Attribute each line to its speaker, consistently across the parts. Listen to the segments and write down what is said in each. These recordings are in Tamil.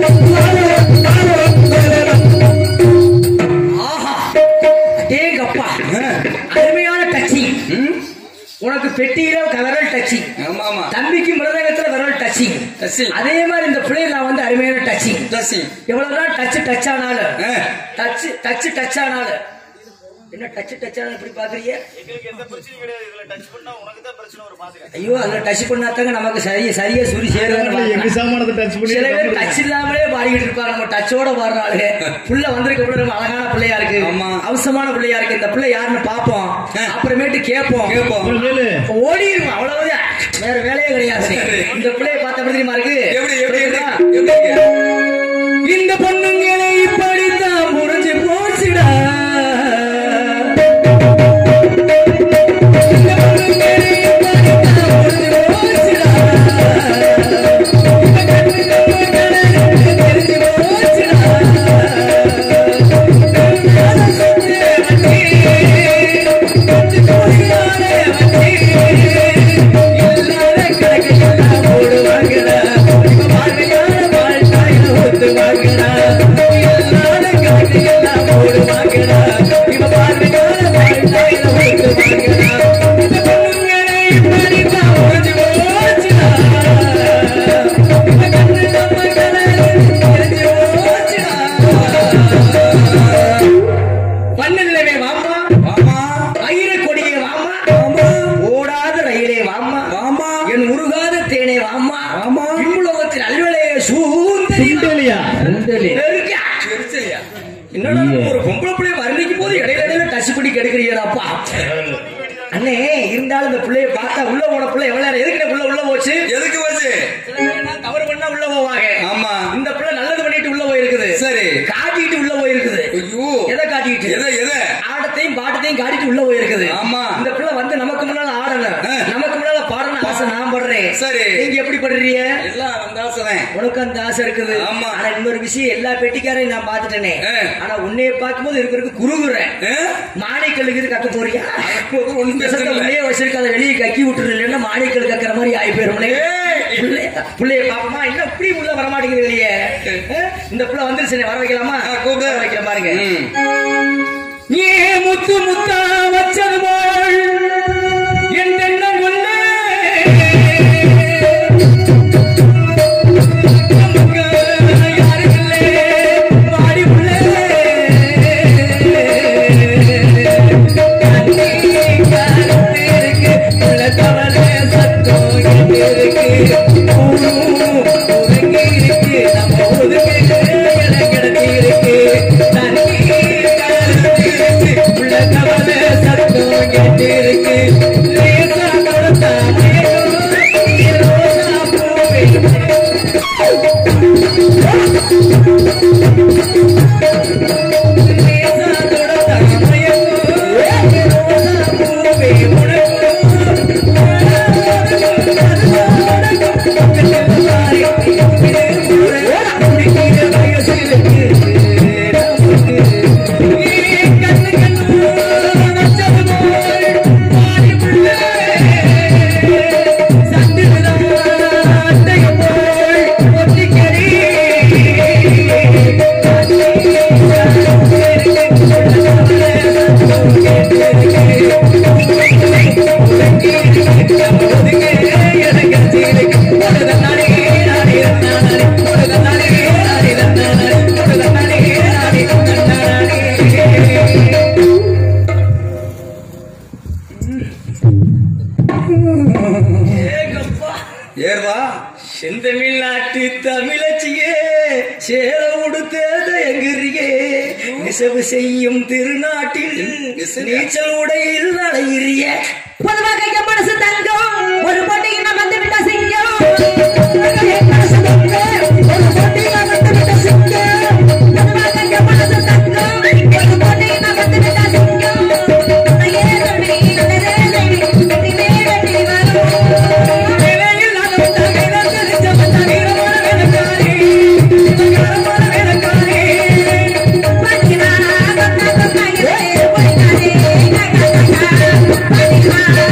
Speaker 1: அருமையான டச்சி. உனக்கு பெட்டியில விரல் டச்சி, தம்பிக்கு மிருதங்கத்துல விரல் டச்சி. அதே மாதிரி இந்த பிள்ளை நான் வந்து அருமையான டச்சி. எவ்வளவுதான் டச் ஆனாலும் டச் ஆனாலும் என்ன டச் ஆனாலும் இப்படி பாக்குறீங்க? ஐயோ அதுல டச் பண்ணாதாங்க நமக்கு சரியா சுரி சேருவாங்க. சில பேர் டச் இல்லாமலே பாடிக்கிட்டு இருப்பாங்க. நம்ம டச்சோட பாடுறாளுங்க. புள்ள வந்திருக்க ரொம்ப அழகான பிள்ளையா இருக்கு, அவசரமான பிள்ளையா இருக்கு. இந்த பிள்ளை யாருன்னு பாப்போம், அப்புறமேட்டு கேட்போம், ஓடிடுவோம். அவ்வளவுதான், வேற வேலையே கிடையாது. இந்த பிள்ளைய பார்த்த தெரியுமா இருக்கு. இந்த பொண்ணுங்களை இப்படித்தான் முடிஞ்சு போச்சுடா. ஒரு பொம்பளை பிள்ளை வர்ணிக்கும் போது இடையில டச் பண்ணி கெடுக்கிறீங்கப்பா. அண்ணே இருந்தாலும் இந்த பிள்ளைய பார்த்தா உள்ள போன பிள்ளை எவ்வளவு நேரம் எதுக்கு உள்ள போச்சு? எதுக்கு போச்சு? தவறு பண்ணா உள்ள போவாங்க. ஆமா, இந்த பிள்ளை நல்லது பண்ணிட்டு உள்ள போயிருக்குது. சரி, காட்டிட்டு உள்ள போயிருக்குது. ஐயோ, எதை காட்டிட்டு? எதை ஆடத்தையும் பாட்டத்தையும் காட்டிட்டு உள்ள போயிருக்குது. ஆமா, இந்த பிள்ளை வந்து நமக்கு முன்னால ஆடணும், நமக்கு முன்னால பாடணும் ஆசை நான் படுறேன். சரி, நீங்க எப்படி படுறீங்க? எல்லாம் அந்த ஆசை, உனக்கு அந்த ஆசை இருக்குது. ஆமா, ஆனா இன்னொரு விஷயம் எல்லா பெட்டிக்காரையும் நான் பாத்துட்டேனே. ஆனா உன்னைய பார்க்கும்போது இருக்கிறதுக்கு குறுகுறேன். மாணிக்கல்லுக்கு கக்க போறியா? உள்ளே வச்சிருக்காத வெளியே கக்கி விட்டுருல மாணிக்கல் கக்கிற மாதிரி ஆகி போயிருமே. பிள்ளைய பாப்பமா இன்னும் இப்படி உள்ள வரமாட்டேங்குது வெளியே. இந்த பிள்ளை வந்துருச்சு, வர வைக்கலாமா? கூப்பிட வைக்கிற பாருங்க. ஏ முத்து முத்தா வச்சது போல் என் தென்னம் கொள்ள செந்தமிழ்நாட்டு தமிழச்சியே சேர உடுத்தேத எங்கிரியே நெசவு செய்யும் திருநாட்டில் நீச்சல் உடையில் நடையிறிய பொதுவாக மனசு தங்கம் ஒரு போட்டியில் வந்து விட்ட சிங்கம் மனசு தங்கம் ஒரு போட்டியில் வந்து விட்ட சிங்கம் பொதுவாக மனசு தங்கம் ஒரு போட்டியில் வந்து விட்ட சிங்கம் Bye.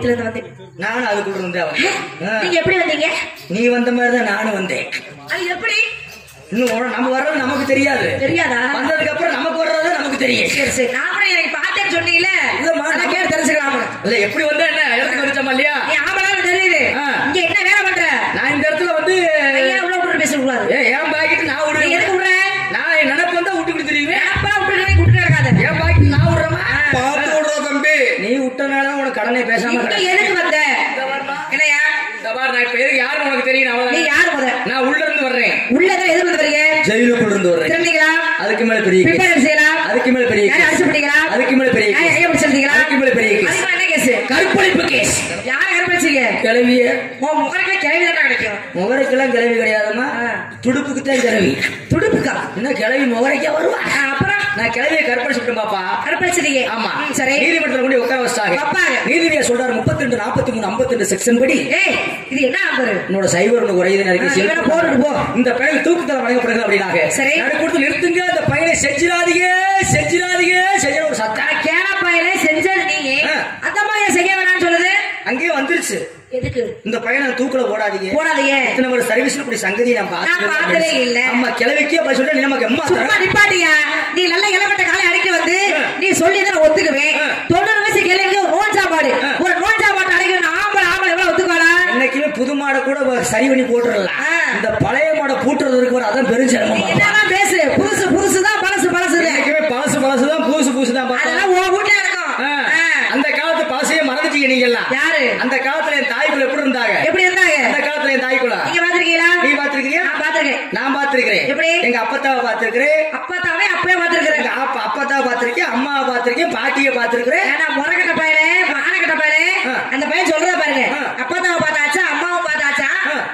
Speaker 2: வீட்டுல இருந்து வந்தேன்.
Speaker 1: நானும் அதுக்குள்ள இருந்தேன்.
Speaker 2: நீங்க எப்படி வந்தீங்க?
Speaker 1: நீ வந்த மாதிரிதான் நானும் வந்தேன்.
Speaker 2: அது எப்படி?
Speaker 1: இன்னும் நம்ம வர்றது நமக்கு தெரியாது.
Speaker 2: தெரியாதா?
Speaker 1: வந்ததுக்கு அப்புறம் நமக்கு வர்றது நமக்கு தெரியும்.
Speaker 2: சரி சரி, நான் கூட எனக்கு பார்த்தேன்னு சொன்னீங்கல்ல, இல்ல கேட்டு தெரிஞ்சுக்கலாம்.
Speaker 1: இல்ல எப்படி வந்தா என்ன இடத்துக்கு வந்துச்சோமா இல்லையா?
Speaker 2: நீ ஆம்பளான்னு தெரியுது. இங்க என்ன வேலை பண்ற?
Speaker 1: நான் இந்த இடத்துல வந்து
Speaker 2: ஏன் உள்ள விட்டு பேசக்கூடாது?
Speaker 1: ஏன் பாக்கிட்டு நான் விடுறேன்.
Speaker 2: எதுக்கு விடுற? நான்
Speaker 1: என் நினைப்பு வந்தா விட்டு கொடுத்துருவீங்க.
Speaker 2: அப்பெல்லாம் விட்டு கிடக்காத.
Speaker 1: ஏன் பாக்கிட்டு நான் விடுறேமா? பார்த்து விடுற தம்பி. நீ விட்டனால உனக்கு கடனை பேசாம
Speaker 2: எதுக்கு வந்த? இல்லையா
Speaker 1: நான் இப்ப எதுக்கு யாரு உனக்கு தெரியும்?
Speaker 2: நீ யாரு முத?
Speaker 1: நான் உள்ள இருந்து வர்றேன்.
Speaker 2: உள்ளதான் எதுக்கு வந்து வரீங்க?
Speaker 1: ஜெயிலுக்குள்ள இருந்து வர்றேன்.
Speaker 2: தெரிஞ்சீங்களா?
Speaker 1: அதுக்கு மேல பெரிய
Speaker 2: பிரிப்பேர் செய்யலாம்.
Speaker 1: அதுக்கு மேல பெரிய
Speaker 2: யாரை அடிச்சு பிடிங்களா?
Speaker 1: அதுக்கு மேல பெரிய
Speaker 2: ஐயா பிடிச்சிருந்தீங்களா?
Speaker 1: அதுக்கு மேல பெரிய
Speaker 2: அதுக்கு என்ன கேஸ்?
Speaker 1: கற்பழிப்பு கேஸ்.
Speaker 2: யாரை கற்பழிச்சீங்க?
Speaker 1: கிளவிய
Speaker 2: உன் முகரைக்கே கிளவி தானே கிடைக்கும்.
Speaker 1: முகரைக்கெல்லாம் கிளவி கிடையாதுமா, துடுப்புக்கு தான் கிளவி.
Speaker 2: துடுப்புக்கா?
Speaker 1: என்ன கிளவி முகரைக்கா வருவா?
Speaker 2: அப்புறம்
Speaker 1: நான் கிளவியை கற்பழிச்சுட்டேன் பாப்பா.
Speaker 2: கற்பழிச்சிட்டீங்க?
Speaker 1: ஆமா.
Speaker 2: சரி,
Speaker 1: நீதிமன்றத்தில் கொண்டு உட்கார வச்சாங்க. நீதிபதியா சொல்றாரு 32, 43, 52 செக்ஷன் படி
Speaker 2: இது என்ன நம்பர்?
Speaker 1: உன்னோட சைபர் ஒன்று குறையுது போட்டு போ. இந்த பையனை தூக்குதல வழங்கப்படுகிறது அப்படின்னாங்க.
Speaker 2: சரி,
Speaker 1: கொடுத்து நிறுத்துங்க, இந்த பையனை செஞ்சிடாதீங்க செஞ்சிடாதீங்க செஞ்ச ஒரு சத்தம்.
Speaker 2: கேன பையனை செஞ்சது நீங்க, அந்த பையனை செய்ய வேணாம்னு சொல்லுது.
Speaker 1: அங்கேயே வந்துருச்சு.
Speaker 2: எதுக்கு?
Speaker 1: இந்த பையனை தூக்குல போடாதீங்க
Speaker 2: போடாதீங்க.
Speaker 1: இத்தனை ஒரு சர்வீஸ்ல இப்படி சங்கதி நான்
Speaker 2: பார்த்ததே இல்ல.
Speaker 1: அம்மா கிளவிக்கே அப்ப சொல்ற நீ நமக்கு அம்மா
Speaker 2: சும்மா நிப்பாட்டியா? நீ நல்ல இளவட்ட காலை அடிக்க வந்து நீ சொல்லி தான் ஒத்துக்குவேன். 90 வயசு கிளவிக்கு ஒரு நோன் சாப்பாடு அடைக்கணும். ஆம்பளை எவ்வளவு ஒத்துக்காடா?
Speaker 1: இன்னைக்குமே புது மாடை கூட சரி பண்ணி போட்டுறலாம். இந்த பழைய மாடை பூட்டுறது இருக்கு, அதான் பெருஞ்சிரமம்.
Speaker 2: என்னதான் பேசு, புதுசுதான் பழசு
Speaker 1: இன்னைக்குமே பழசுதான் புதுசுதான்.
Speaker 2: அதெல்லாம் உன் வீட்டுல இருக்கும்.
Speaker 1: அந்த காலத்து பழசையே மறந்துட்டீங்க நீங்க எல்லாம். யாரு? அந்த காலத்துல என் தாய்க்குள்ள எப்படி இருந்தாங்க? அந்த காலத்துல என் தாய்க்குள்ள
Speaker 2: நீங்க பாத்திருக்கீங்களா? நீ
Speaker 1: பாத்திருக்கியா?
Speaker 2: நான் பாத்திருக்கேன்.
Speaker 1: எப்படி? எங்க அப்பத்தாவை பாத்திருக்கிறேன்.
Speaker 2: அப்பத்தாவே அப்பவே பாத்திருக்கிறேன்.
Speaker 1: அப்பத்தாவை பாத்திருக்கேன், அம்மாவை பாத்திருக்கேன், பாட்டியை பாத்திருக்கிறேன்.
Speaker 2: முறகட்ட பையனே, மானகட்ட பையனே, அந்த பையன் சொல்றத பாருங்க. அப்பத்தாவை பார்த்தாச்சா, அம்மாவை பார்த்தாச்சா?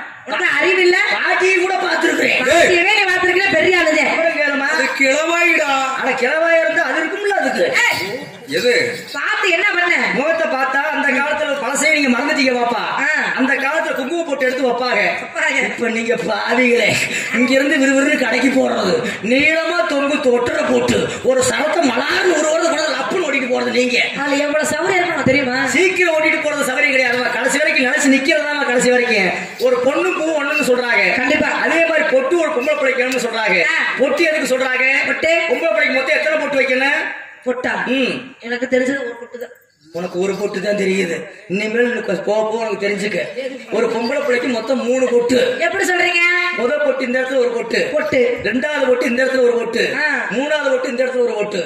Speaker 2: அறிவு இல்ல? பாட்டியை கூட பாத்திருக்கிறேன். பாட்டியவே நீ பாத்திருக்கீங்க, பெரிய ஆளுதே. கிளவாயிடா. ஆனா கிளவாயா இருந்தா அது இருக்கும்ல. அதுக்கு எது பார்த்து என்ன பண்ண? முகத்தை பார்த்தா அந்த காலத்துல பழசையை நீங்க மறந்துட்டீங்க பாப்பா. அந்த காலத்துல குங்கும போட்டு எடுத்து வைப்பாங்க. இப்ப நீங்க பாதிகளே இங்க இருந்து விறுவிறுன்னு கடைக்கு போறது, நீளமா தொங்கு தொட்டரை போட்டு ஒரு சரத்தை மலாறு ஒரு வருடம் கூட லப்புன்னு ஓட்டிட்டு போறது. நீங்க அது எவ்வளவு சவரம் இருக்கணும் தெரியுமா? சீக்கிரம் ஓட்டிட்டு போறது சவரம் கிடையாது. கடைசி வரைக்கும் நினைச்சு நிக்கிறதா கடைசி வரைக்கும். ஒரு பொண்ணு பூ ஒண்ணுன்னு சொல்றாங்க. கண்டிப்பா அதே மாதிரி பொட்டு ஒரு பொம்பளை பிள்ளைக்கணும்னு சொல்றாங்க. பொட்டு எதுக்கு சொல்றாங்க? பொட்டு பொம்பளை பிள்ளைக்கு மொத்தம் எத்தனை பொட்டு வைக்கணும்? பொட்டா? எனக்கு தெரிஞ்சது ஒரு பொட்டு தான். உனக்கு ஒரு பொட்டு தான் தெரியுது. இனிமேல் போக உனக்கு தெரிஞ்சுக்க. ஒரு பொம்பளை பிள்ளைக்கு மொத்தம் 3 பொட்டு. எப்படி சொல்றீங்க? முதல் பொட்டு இந்த இடத்துல ஒரு பொட்டு, ரெண்டாவது பொட்டு இந்த இடத்துல ஒரு பொட்டு, மூணாவது பொட்டு இந்த இடத்துல ஒரு பொட்டு.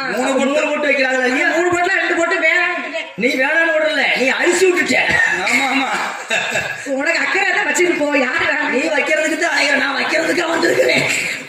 Speaker 2: 3 பொட்டு வைக்கிறாங்க. 3 பொட்டுல 2 பொட்டு வேணாம். நீ வேணான்னு விடல, நீ அழிச்சு விட்டுட்ட. ஆமா உனக்கு அக்கறை தான் வச்சுட்டு போ. யாரு நீ வைக்கிறதுக்கு தான், நான் வைக்கிறதுக்கு வந்திருக்கிறேன்.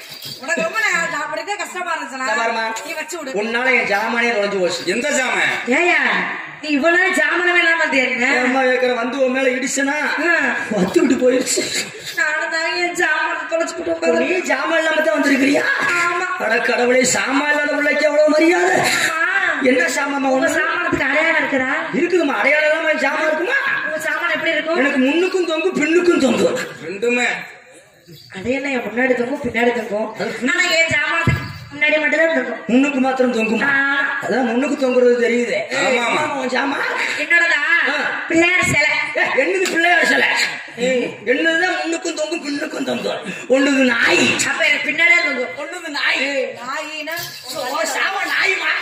Speaker 2: உன்னால என் ஜாமானே தொலைஞ்சு போச்சு. எந்த ஜாமான்? ஏயா நீ இவ்வளவு ஜாமானமே இல்லாம வந்து உன் மேல இடிச்சுனா வத்து விட்டு போயிருச்சு. என் ஜாமான் தொலைச்சு. நீ ஜாமான் இல்லாம தான் வந்திருக்கிறியா? அட கடவுளே, சாமான் இல்லாத பிள்ளைக்கு எவ்வளவு மரியாதை. என்ன சாமான்? உங்க சாமானத்துக்கு அடையாளம் இருக்குதா? இருக்குதுமா. அடையாளம் இல்லாம ஜாமான் இருக்குமா? உங்க சாமான் எப்படி இருக்கும்? எனக்கு முன்னுக்கும் தொங்கும் பின்னுக்கும் தொங்கும் ரெண்டுமே. அது என்ன முன்னாடி தொங்கும் பின்னாடி தொங்கும்? ஆனா என் ஜாமானத்துக்கு முன்னாடி மட்டும் தான் தொங்கும். முன்னுக்கு மாத்திரம் தொங்குமா? அதான் முன்னுக்கு தொங்குறது தெரியுது. ஜாமான் என்னோடதா? பிள்ளையார் சிலை. என்னது பிள்ளையார் சிலை? என்னதுதான் முன்னுக்கும் தொங்கும் பின்னுக்கும் தொங்கும்? ஒண்ணுது நாய். அப்ப எனக்கு பின்னாடியே தொங்கும். ஒண்ணுது நாய். நாயினா நாயுமா?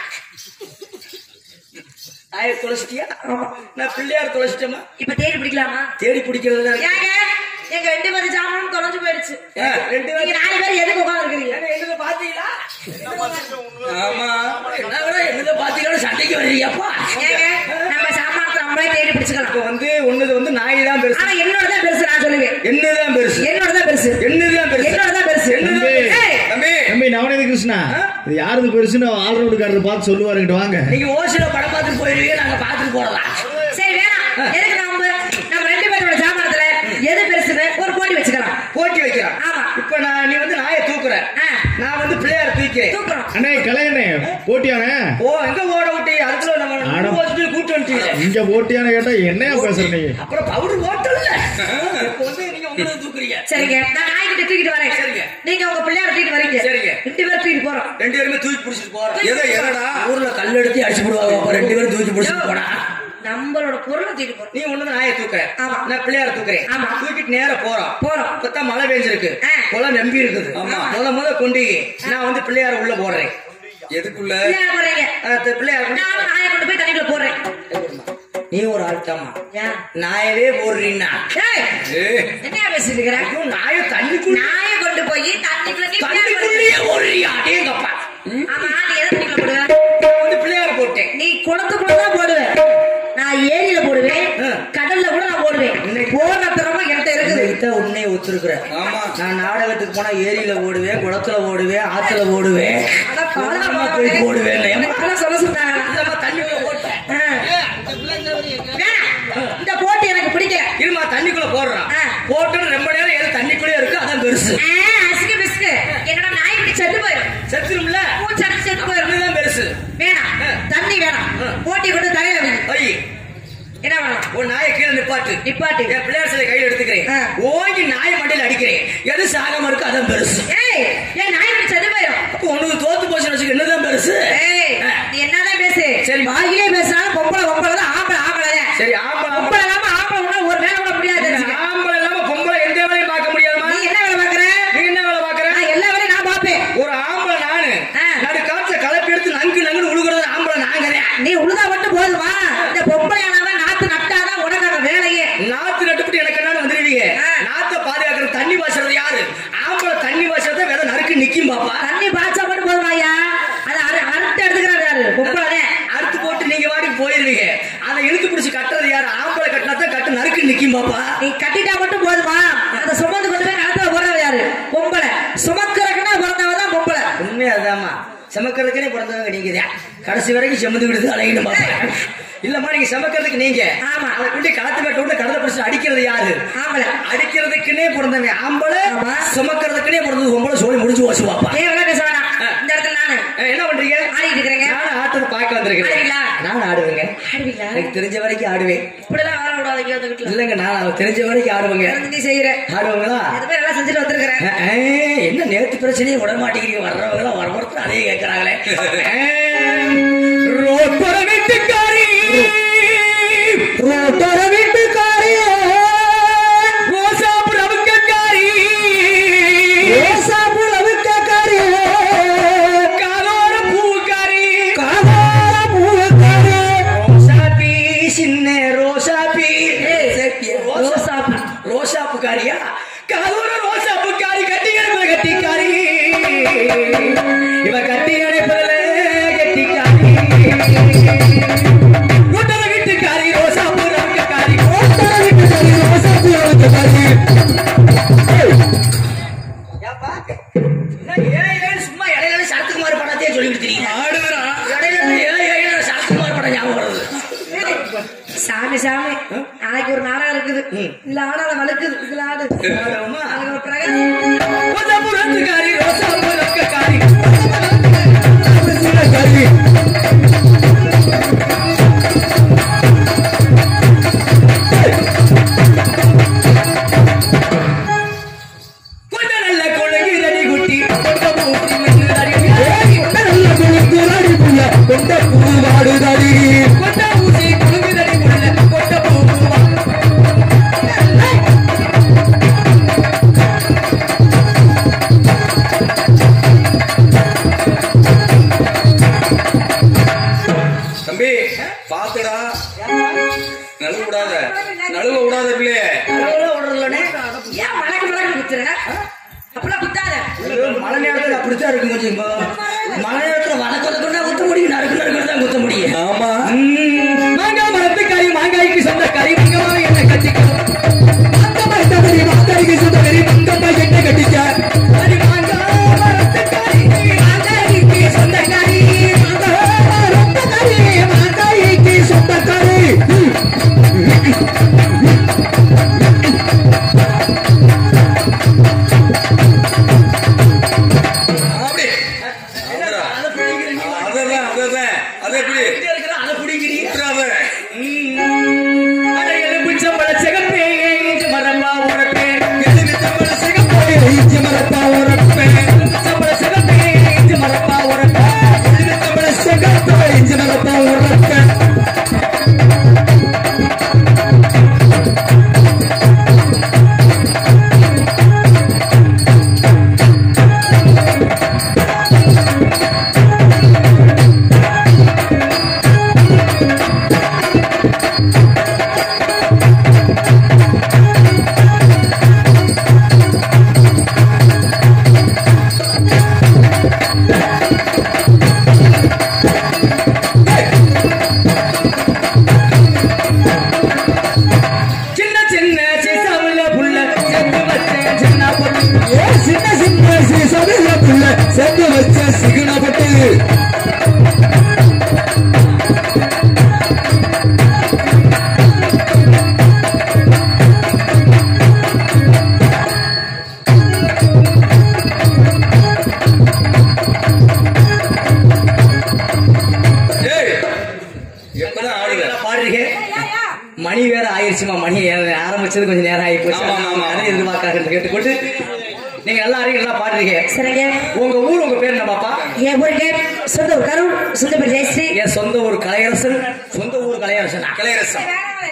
Speaker 2: நாயை தொலைச்சிட்டியா? நான் பிள்ளையார் தொலைச்சிட்டேமா? இப்ப தேடி பிடிக்கலாமா? தேடி பிடிக்கிறது எங்க 2 பேரும் ஜாமான் தொலைஞ்சு போயிடுச்சு. 2 பேரும் 4 பேர் எதுக்கு உட்கார்ந்துருக்கீங்க? என்னது பாத்தீங்களா? ஆமா என்னது பாத்தீங்களா? சண்டைக்கு வரீங்கப்பா. நம்ம சாமானத்தை நம்மளே தேடி பிடிச்சுக்கலாம். இப்ப ஒண்ணுது நாய் தான் பெருசு. ஆனா என்னோடதான் பெருசு. நான் சொல்லுவேன் என்னதான் பெருசு. என்னோடதான் பெருசு. என்னோடதான் பெருசு.
Speaker 3: தம்பி நவநீத கிருஷ்ணா, இது யாருது பெருசுன்னு ஆல்ரவுண்டுக்காரர் பார்த்து சொல்லுவாருங்கிட்ட வாங்க.
Speaker 1: நீங்க ஓசில படம் பார்த்துட்டு போயிருவீங்க, நாங்க பார்த்துட்டு போறதா? சரி வேணாம். எதுக்கு நம்ம 2 பேரோட ஜாமானத்துல எது பெருசுன்னு ஒரு போட்டி வச்சுக்கலாம். போட்டி வைக்கலாம். ஆமா. இப்ப நீ நாயை தூக்குற, நான் பிள்ளையார தூக்கிறேன்.
Speaker 3: அண்ணே கலையண்ணே போட்டியானே.
Speaker 1: ஓ எங்க ஓட விட்டி? அதுக்குள்ள நம்ம கூட்டு வந்துட்டீங்க.
Speaker 3: இங்க போட்டியான கேட்டா என்னையா பேசுற நீ?
Speaker 1: அப்புறம் பவுடர் ஓட்டல. இப்போ நீங்க உங்களை தூக்குறீங்க. சரிங்க, நான் நாய்கிட்ட தூக்கிட்டு வரேன். சரிங்க, நீங்க உங்க பிள்ளையார தூக்கிட்டு வரீங்க. சரிங்க, 2 பேரும் தூக்கிட்டு போறோம். 2 பேருமே தூக்கி பிடிச்சிட்டு போறோம். எதடா ஊர்ல கல் எடுத்து அடிச்சு போடுவாங்க. 2 பேரும் தூக்கி பிடிச்சிட்டு போனா
Speaker 2: நம்மளோட பொருளை தூக்கிட்டு போறோம்.
Speaker 1: நீ ஒண்ணு நாயை தூக்குற,
Speaker 2: ஆமா.
Speaker 1: நான் பிள்ளையார தூக்குறேன்.
Speaker 2: ஆமா.
Speaker 1: தூக்கிட்டு நேரா போறோம். இப்பதான் மழை பெஞ்சிருக்கு, குளம் நம்பி இருக்குது. முத கொண்டு நான் வந்து பிள்ளையார உள்ள போடுறேன். எதுக்குள்ள பிள்ளையார
Speaker 2: நாயை கொண்டு போய் தண்ணிக்குள்ள போடுறேன்.
Speaker 1: நீ ஒரு ஆள்தாமா, நாயவே போடுறீன்னா
Speaker 2: என்ன பேசிட்டு இருக்கிற?
Speaker 1: நாய தண்ணிக்குள்ள,
Speaker 2: நாயை கொண்டு போய்
Speaker 1: தண்ணிக்குள்ளேயே போடுறியா? அடேங்கப்பா.
Speaker 2: ஆமா, நீ எதை தண்ணிக்குள்ள போடுவ?
Speaker 1: வந்து பிள்ளையார போட்டேன்.
Speaker 2: நீ குளத்துக்குள்ளதான் போடுவேன், நான் ஏரியில போடுவேன், கடல்ல கூட நான் போடுவேன். போடுற திறமை என்கிட்ட இருக்குது.
Speaker 1: உன்னைய ஒத்துருக்குற. நான் நாடகத்துக்கு போனா ஏரியில போடுவேன், குளத்துல போடுவேன், ஆத்துல போடுவேன், போய் போடுவேன்.
Speaker 2: சொல்ல சொன்னாங்க
Speaker 1: தண்ணிக்குள்ள போட்டேன்.
Speaker 2: இந்த போட்டு எனக்கு பிடிக்கல.
Speaker 1: இருமா, தண்ணிக்குள்ள போடுறான். போட்டு ரொம்ப நேரம் ஏதோ தண்ணிக்குள்ளே இருக்கு, அதான் பெருசு.
Speaker 2: அசுக்கு பிஸ்கு என்னோட நாய் இப்படி செத்து போயிடும்.
Speaker 1: செத்துரும்ல,
Speaker 2: பூச்சாடி செத்து போயிடும்.
Speaker 1: அதுதான் பெருசு.
Speaker 2: வேணாம், தண்ணி வேணாம். போட்டி கொண்டு தலையில வை. என்ன வேணும்?
Speaker 1: ஒரு நாயை கீழே நிப்பாட்டு. என் பிள்ளையார் சிலை கையில் எடுத்துக்கிறேன். ஓங்கி நாயை மண்டையில் அடிக்கிறேன். எது சாகாம இருக்கு, அதான் பெருசு.
Speaker 2: என் நாய் இப்படி செத்து போயிடும்.
Speaker 1: உனக்கு தோத்து போச்சுன்னு வச்சுக்க, என்னதான் பெருசு?
Speaker 2: நீ என்னதான் பேசு,
Speaker 1: சரி
Speaker 2: வாயிலே பேசினாலும் பொம்பளை தான், ஆம்பளை
Speaker 1: சரி. ஆம்பளை
Speaker 2: இல்லாம ஒரு வேலை கூட முடியாது.
Speaker 1: ஆம்பளை இல்லாம பொம்பளை எந்த வேலையும் பார்க்க முடியாதுமா?
Speaker 2: நீ என்ன வேலை பாக்குற?
Speaker 1: நீ என்ன வேலை பாக்குற?
Speaker 2: எல்லா வேலையும் நான் பாப்பேன்.
Speaker 1: ஒரு ஆம்பளை நானு நடு காட்டுல கலப்பி எடுத்து நங்குன்னு உழுகுறது ஆம்பளை நாங்கிறேன்.
Speaker 2: நீ உழுதா மட்டும் போதுமா? இந்த பொம்பளையானவன் நாத்து நட்டாதான் உனக்கு அந்த வேலையே.
Speaker 1: நாத்து நட்டுப்பட்டு எனக்கு என்ன வந்துருவீங்க? நாத்த பாதுகாக்கிற தண்ணி பாய்ச்சறது யாரு? ஆம்பளை தண்ணி பாய்ச்சறத வேற நறுக்கு நிக்கும் பாப்பா.
Speaker 2: தண்ணி பாய்ச்சா மட்டும் போதுமாயா? அதை அறுத்து எடுத்துக்கிறது யாரு? பொம்பளை
Speaker 1: அறுத்து போட்டு நீங்க வாட்டுக்கு போயிருவீங்க. அதை இழுத்து பிடிச்சு கட்டுறது யாரு? ஆம்பளை கட்டினாதான் கட்டு நறுக்கு நிக்கும் பாப்பா.
Speaker 2: நீ கட்டிட்டா மட்டும் போதுமா? அதை சுமந்து கொண்டு போய் நடத்துல போடுறது யாரு? பொம்பளை. சுமக்கிறதுக்குன்னா பிறந்தவதான் பொம்பளை.
Speaker 1: உண்மையா அதாமா, சமக்கிறதுக்குனே பிறந்தவங்க நீங்க தான். கடைசி வரைக்கும் செமந்துக்கிட்டு அலையணும் பாப்பா. இல்லம்மா, நீங்க சமக்கிறதுக்கு நீங்க. அதை கொண்டு களத்து மேட்ட விட்டு கடலை பிடிச்சு அடிக்கிறது யாரு?
Speaker 2: ஆம்பளை.
Speaker 1: அடிக்கிறதுக்குன்னே பிறந்தவங்க ஆம்பளை, சுமக்கிறதுக்குனே பிறந்தது பொம்பளை. சோழி முடிஞ்சு போச்சு பாப்பா.
Speaker 2: பேச வேணாம். இந்த இடத்துல நானு
Speaker 1: என்ன பண்றீங்க?
Speaker 2: ஆடிட்டு இருக்கிறேங்க.
Speaker 1: நானும் ஆட்டத்தை பார்க்க வந்திருக்கேன். நான் ஆடுவேங்க. எனக்கு தெரிஞ்ச வரைக்கும் ஆடுவேன்.
Speaker 2: இப்படிலாம் ஆடக்கூடாது.
Speaker 1: இல்லங்க, நான் தெரிஞ்ச வரைக்கும் ஆடுவேங்க.
Speaker 2: நீ செய்யற
Speaker 1: ஆடுவாங்களா?
Speaker 2: எல்லாம் செஞ்சுட்டு வந்திருக்கிறேன்.
Speaker 1: என்ன நேத்து பிரச்சனையே விட மாட்டேங்கிறீங்க? வர்றவங்களா வரவர்த்து அதே கேட்கறாங்களே. ரோட்டோர வீட்டுக்காரி, ரோட்டோர வீட்டுக்காரி, ரோசாப்பு ரவுக்கக்காரி, ரோசாப்பு ரவுக்கக்காரி, காதோர பூக்காரி, காதோர பூக்காரி, ரோசாப்பி, சின்ன ரோசாப்பி, ரோசாப்பு, ரோசாப்புக்காரியா? காதோர ரோசாப்புக்காரி, கட்டி அனுப்ப கட்டிக்காரி, இவ கட்டி அனுப்பல கட்டிக்காரி, ரோட்டோர வீட்டுக்காரி, ரோசாப்பு ரவுக்கக்காரி, ரோட்டோர வீட்டுக்காரி, ரோசாப்பு ரவுக்கக்காரி. சும்மா இடையில சரத்குமார் படத்தையே சொல்லிட்டு தெரியுங்க. இடையில சரத்குமார் படம் ஞாபகம் வருது.
Speaker 2: சாமி சாமி, நாளைக்கு ஒரு நாடகம் இருக்குது. இல்ல ஆடாத வளர்க்குது. இதுல ஆடு
Speaker 1: ரோசாப்புரத்துக்காரி, ரோசாப்பு ரவுக்கக்காரி, கொஞ்ச நல்ல கொழுங்கு தடி குட்டி, கொண்ட பூட்டி மின்னுதடி, நல்ல கொழுங்கு தடி புள்ள, கொண்ட பூவாடுதடி, கொண்ட ஊசி கொழுங்கு தடி புள்ள, கொண்ட பூவா.
Speaker 4: தம்பி பாத்துடா, நழுவ விடாத, நழுவ விடாத பிள்ளைய.
Speaker 2: ஏன் மலைக்கு மலைக்கு குத்துறா? அப்பெல்லாம் குத்தாத.
Speaker 1: மழை நேரத்துல அப்படித்தான் இருக்கும். கொஞ்சம் மழை நேரத்துல வளர்க்கறதுக்குன்னா குத்த முடியும், நறுக்கு தான் குத்த முடியும்.
Speaker 4: ஆமா,
Speaker 1: மாங்காய் மரத்துக்காரி, மாங்காய்க்கு சொந்தக்காரி, மங்கம்மா என்ன கட்டிக்கோ, மாங்காய்க்கு சொந்தக்காரி, மங்கம்மா என்ன கட்டிக்க, மாங்காய் மரத்துக்காரி, மாங்காய்க்கு சொந்தக்காரி, மாங்காய்க்கு சொந்தக்காரி.
Speaker 4: அப்படி அததான் அததான் அது எப்படி
Speaker 1: அதை பிடிக்கிறீங்க. மணி வேற ஆயிடுச்சுமா. மணி ஆரம்பிச்சது கொஞ்சம் நேரம் ஆகி போச்சு. எதிர்பார்க்காத கேட்டுக்கொண்டு நீங்க நல்லா நல்லா பாடுறீங்க. சரிங்க. உங்க ஊர் உங்க பேர் என்ன பாப்பா?
Speaker 2: என் ஊருக்கு சொந்த ஊர் கரூர், சொந்த பேர் ஜெயஸ்ரீ.
Speaker 1: என் சொந்த ஊர் கலையரசன். சொந்த ஊர் கலையரசன். கலையரசன்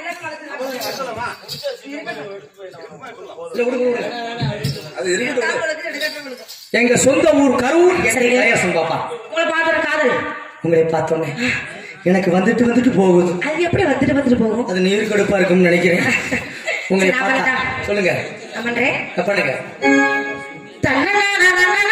Speaker 1: எங்க சொந்த ஊர் கரூர். கலையரசன் பாப்பா.
Speaker 2: உங்களை பார்த்த காதல்
Speaker 1: உங்களை பார்த்தோன்னே எனக்கு வந்துட்டு போகுது.
Speaker 2: அது எப்படி வந்துட்டு போகும்?
Speaker 1: அது நீர் கடுப்பா இருக்கும்னு நினைக்கிறேன். உங்களை பார்த்தா சொல்லுங்க.
Speaker 2: பண்ணுங்க.
Speaker 1: தன்னன